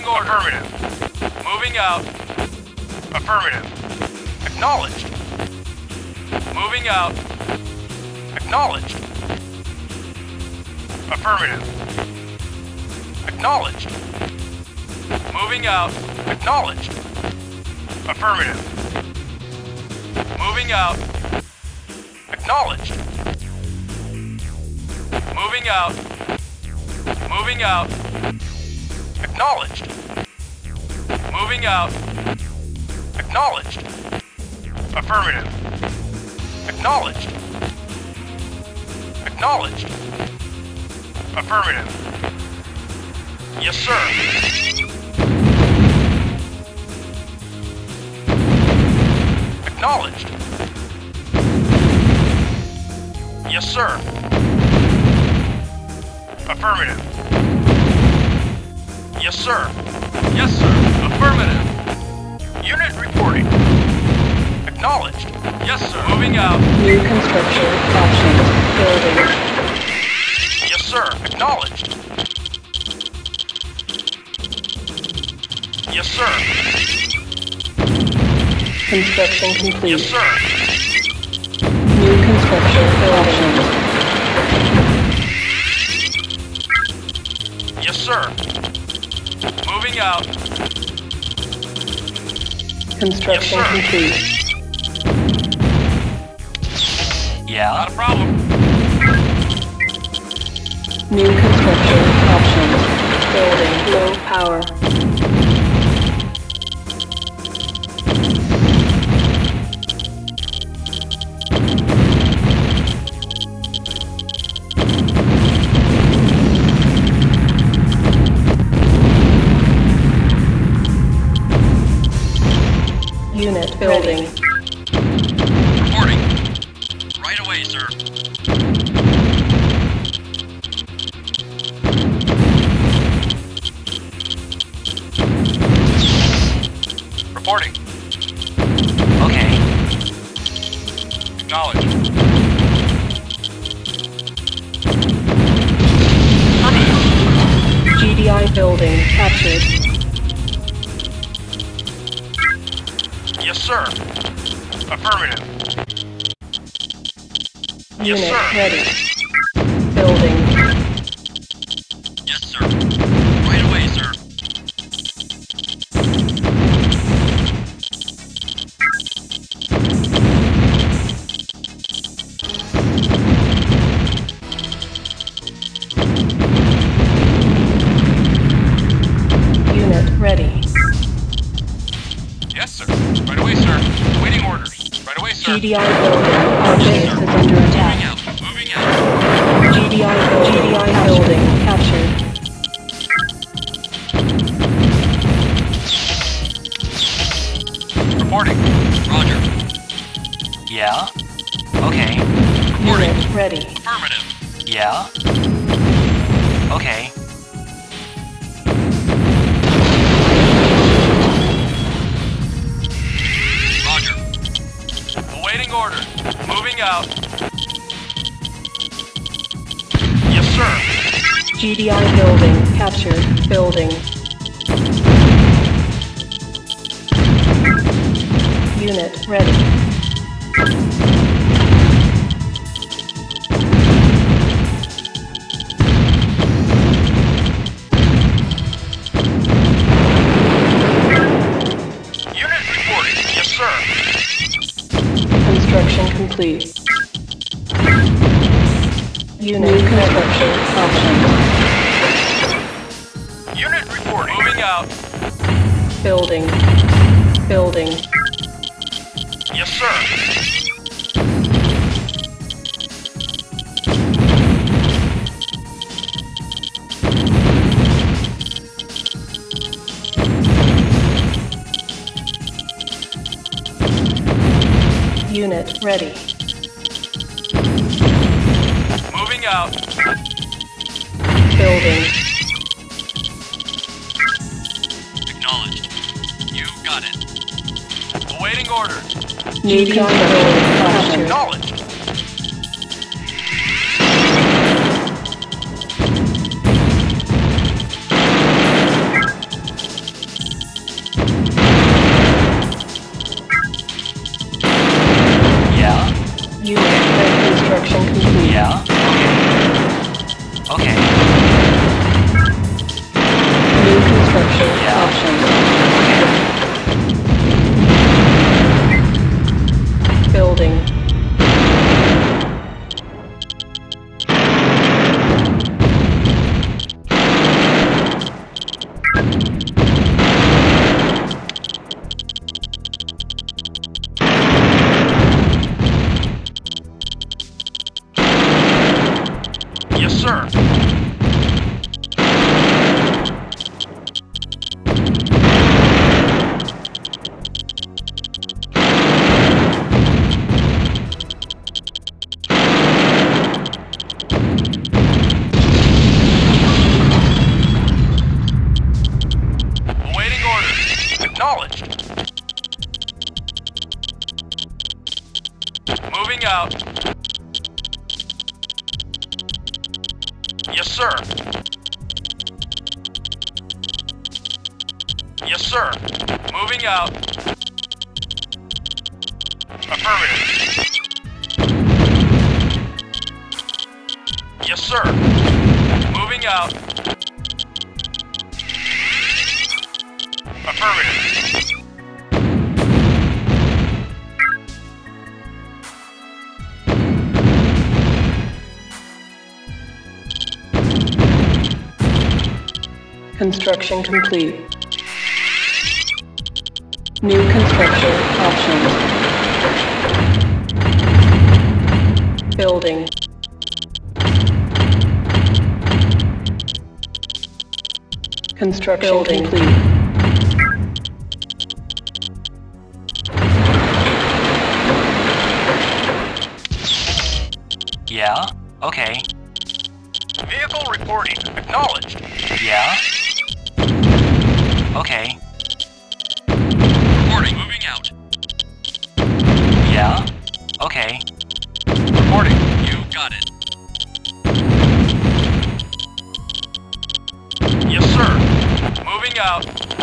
order. Affirmative. Moving out. Affirmative. Acknowledged. Moving out. Acknowledged. Affirmative. Acknowledged. Moving out. Acknowledged. Affirmative. Moving out. Acknowledged. Moving out. Moving out. Acknowledged. Moving out. Acknowledged. Affirmative. Acknowledged. Acknowledged. Affirmative. Yes, sir. Acknowledged. Yes, sir. Affirmative. Yes, sir. Yes, sir. Affirmative. Unit reporting. Acknowledged. Yes, sir. Moving out. New construction options. Building. Yes, sir. Acknowledged. Yes, sir. Construction complete. Yes, sir. New construction options. Yes, sir. Moving out. Construction Yes, complete. Yeah. Not a problem. New construction options. Building. Low power. Unit building. Reporting. Right away, sir. Reporting. Okay. Acknowledged. Affirmative. GDI building captured. Yes, sir. Affirmative. Yes, Unit sir. ready. Building. Yes, sir. Right away, sir. Unit ready. Yes, sir. Right away, sir. Waiting orders. Right away, sir. GDI building. Our base is under Moving attack. out. Moving out. GDI building captured. Reporting. Roger. Yeah. Okay. Reporting. Unit ready. Affirmative. Yeah. Okay. Roger. Awaiting order. Moving out. Yes, sir. GDI building captured. Building. Unit ready. Unit reporting. Yes, sir. Construction complete. Unit construction options. Unit reporting. Moving out. Building. Building. Yes, sir. Unit ready. Moving out. Building. Acknowledged. You got it. Awaiting orders. GDI building captured. Acknowledged. Construction complete. Yeah. Okay. New construction Yeah. options. Okay. Building. Yes, sir. Awaiting orders. Acknowledged. Moving out. Yes, sir. Yes, sir. Moving out. Affirmative. Yes, sir. Moving out. Affirmative. Construction complete. New construction options. Building. Construction complete. Yeah. Okay. Vehicle reporting. Acknowledged. Yeah. Okay. Reporting. Moving out. Yeah. Okay. Reporting. You got it. Yes, sir. Moving out.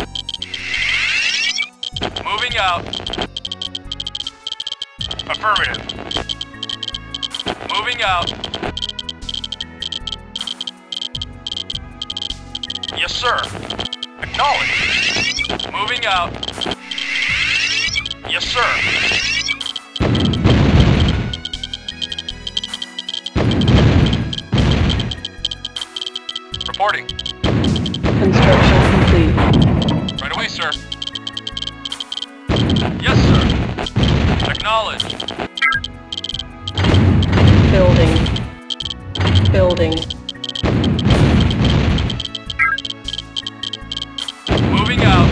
Moving out. Affirmative. Moving out. Yes, sir. Acknowledged. Moving out. Yes, sir. Reporting. Construction complete. Right away, sir. Yes, sir. Acknowledged. Building. Building. Moving out.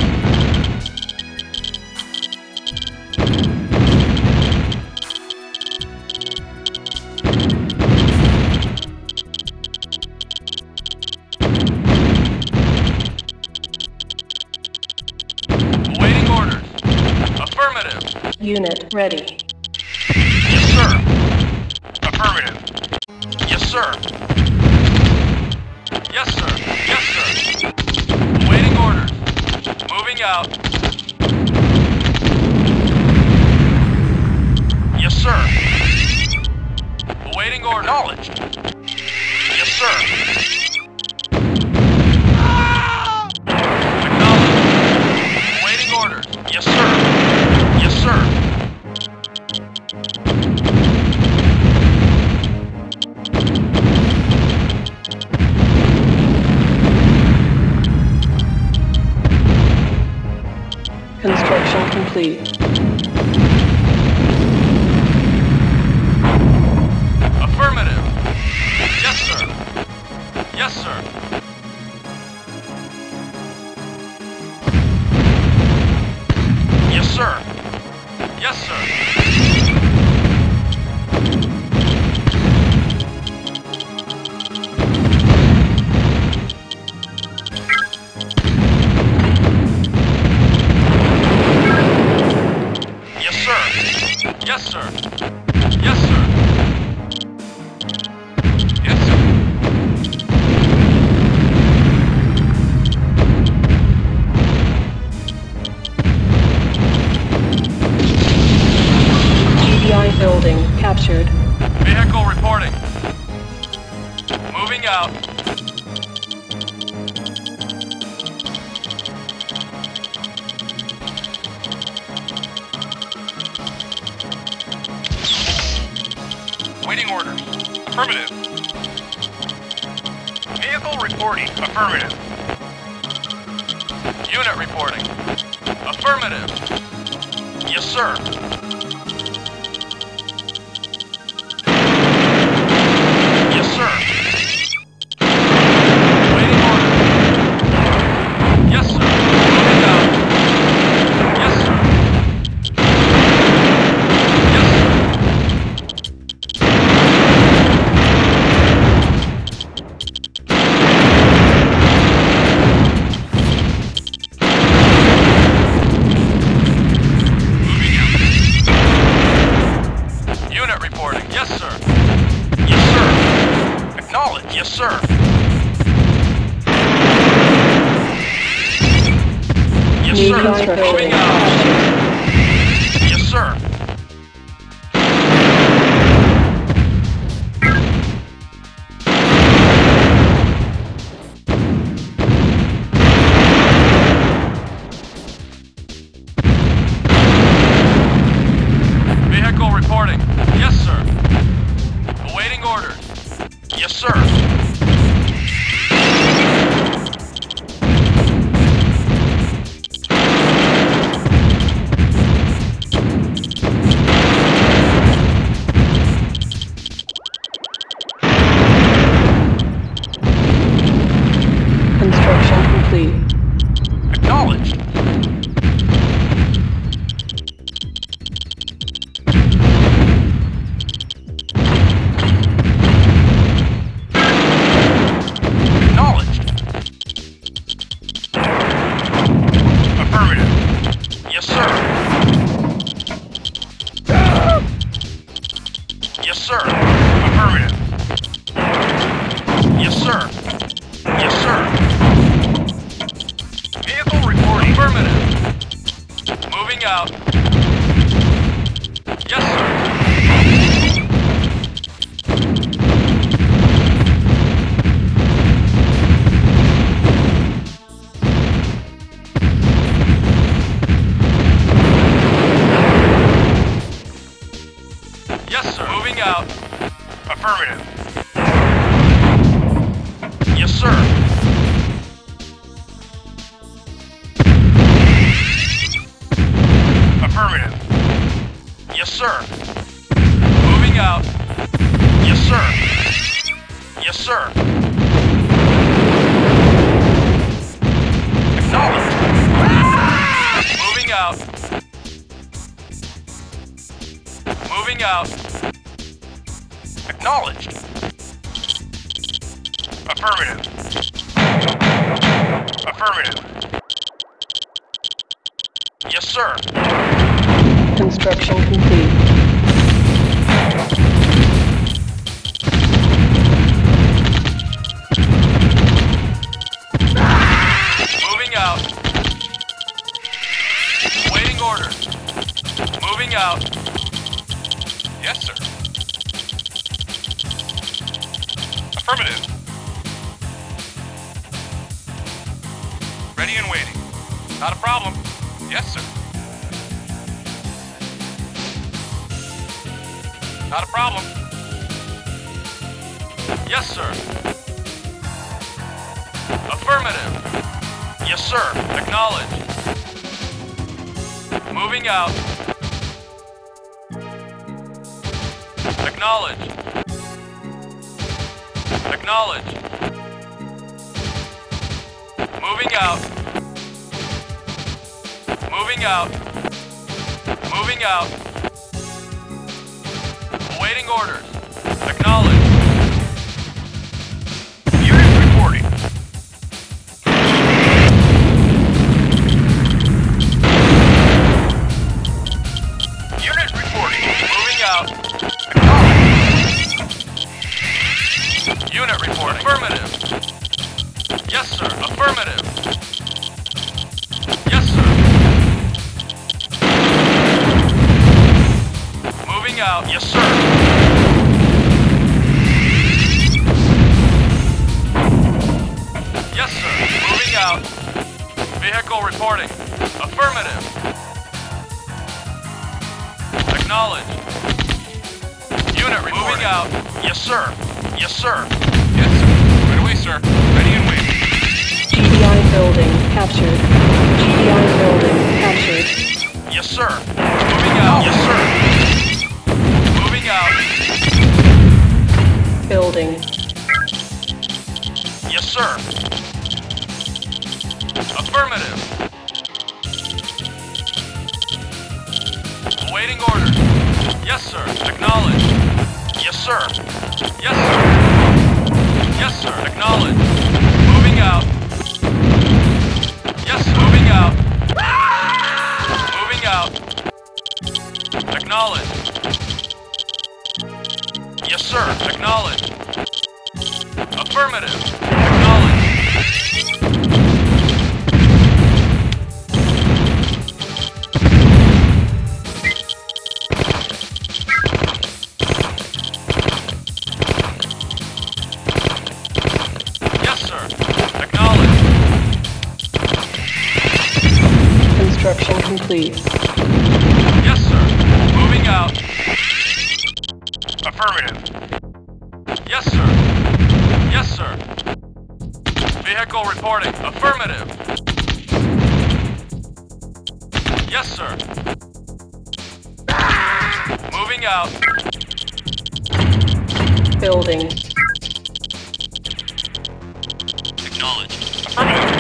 Awaiting orders. Affirmative. Unit ready. Yes, sir. Affirmative. Yes, sir. Yes, sir. Yes, sir. Awaiting orders. Moving out. Yes, sir. Awaiting order. Acknowledged. Yes, sir. Acknowledged. Awaiting orders. Yes, sir. Yes, sir. Construction complete. Affirmative. Yes, sir. Yes, sir. Yes, sir. Yes, sir. Vehicle reporting. Moving out. Waiting orders. Affirmative. Vehicle reporting. Affirmative. Unit reporting. Affirmative. Yes, sir. Yes, sir. Waiting order. Yes, sir. Moving out. Yes, sir. Yes, sir. Unit reporting. Yes, sir. Yes, sir. Acknowledge. Yes, sir. Yes, New sir. construction. Moving out. Yes, sir. Vehicle reporting. Yes, sir. Awaiting orders. Yes, sir. Construction complete. Acknowledged. Acknowledged. Affirmative. Yes, sir. Yes, sir. Affirmative. Yes, sir. Yes, sir. Vehicle reporting. Affirmative. Moving out. Yes, sir. Yes, sir. Moving out. Affirmative. Yes, sir. Affirmative. Yes, sir. Moving out. Yes, sir. Yes, sir. Acknowledged. Moving out. Moving out. Acknowledged. Affirmative. Affirmative. Yes, sir. Construction complete. Moving out. Waiting orders. Moving out. Yes, sir. Affirmative. Ready and waiting. Not a problem. Yes, sir. Not a problem. Yes, sir. Affirmative. Yes, sir. Acknowledged. Moving out. Acknowledged. Acknowledged. Moving out. Moving out. Moving out. Awaiting orders. Acknowledged. Unit reporting. Unit reporting. Moving out. Acknowledged. Unit reporting. Affirmative. Yes, sir. Affirmative. Yes, sir. Moving out. Yes, sir. Yes, sir. Yes, sir. Yes, sir. Right away, sir. Ready and waiting. GDI building captured. GDI building captured. Yes, sir. Moving out. Yes, sir. Moving out. Building. Yes, sir. Affirmative. Awaiting order. Yes, sir. Acknowledged. Yes, sir. Yes, sir. Yes, sir. Acknowledged. Moving out. Yes, moving out. Moving out. Acknowledged. Yes, sir. Acknowledged. Affirmative. Acknowledged. Yes, sir. Acknowledged. Construction complete. Yes, sir. Moving out. Affirmative. Yes, sir. Yes, sir. Vehicle reporting. Affirmative. Yes, sir. Moving out. Building. Acknowledged. Affirmative.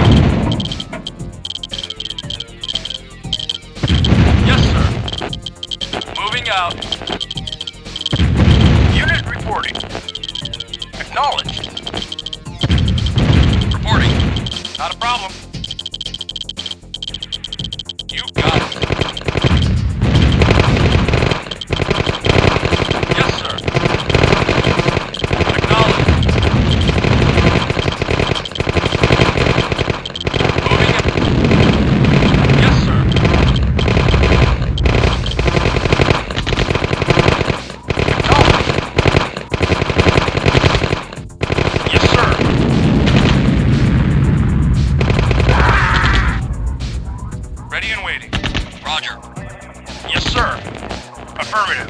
Yes, sir. Moving out. Unit reporting. Acknowledged. Reporting. Not a problem. You got it. Yes, sir. Acknowledged. Moving in. Yes, sir. Acknowledged. Yes, sir. Ready and waiting. Roger. Yes, sir. Affirmative.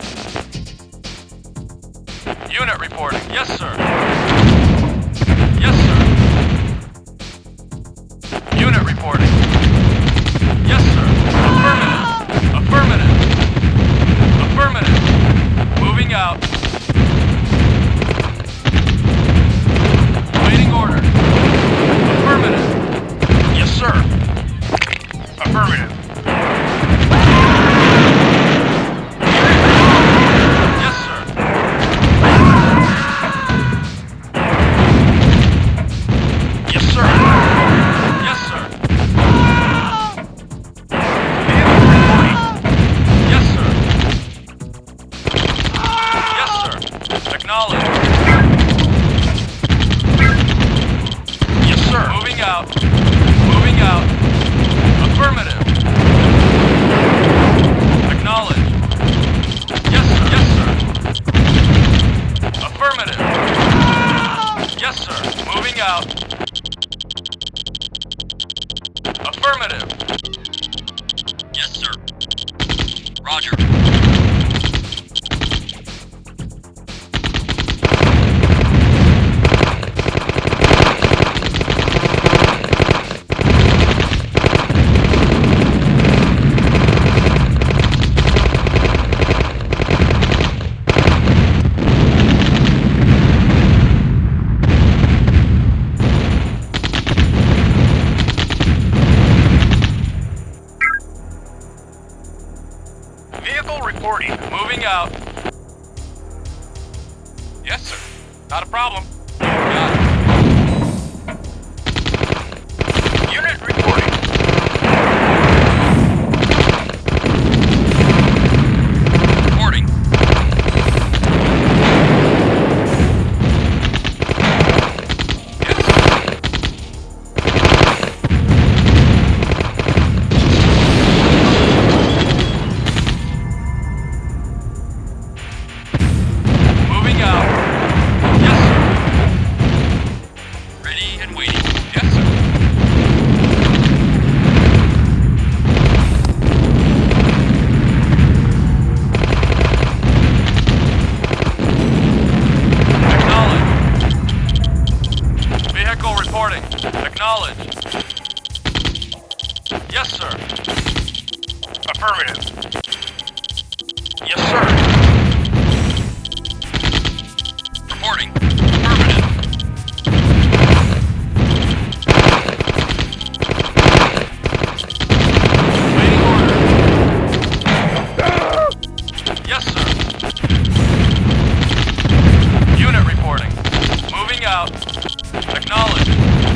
Unit reporting. Yes, sir. Yes, sir. Unit reporting. Yes, sir. Affirmative. Affirmative. Affirmative. Moving out. Waiting order. Affirmative. Yes, sir. Affirmative. Yes, sir. Yes, sir. Yes, sir. Vehicle reporting. Yes, sir. Yes, sir. Acknowledged. Yes, sir. Moving out. Moving out. Affirmative. Acknowledged. Yes, sir. Yes, sir. Affirmative. Yes, sir. Moving out. Affirmative. Yes, sir. Roger. Vehicle reporting. Moving out. Yes, sir. Not a problem. Got it. Unit reporting. Reporting. Yes, sir. Moving out. Yes, sir. Affirmative. Yes, sir. Reporting. Affirmative. Waiting order. Yes, sir. Unit reporting. Moving out. Acknowledged.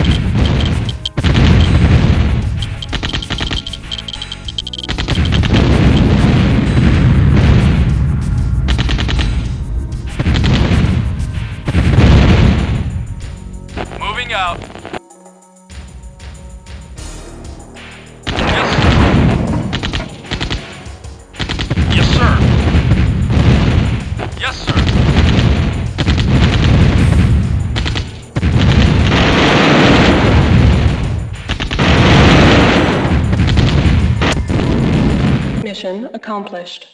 Moving out. Yes, sir. Yes, sir. Yes, sir. Mission accomplished.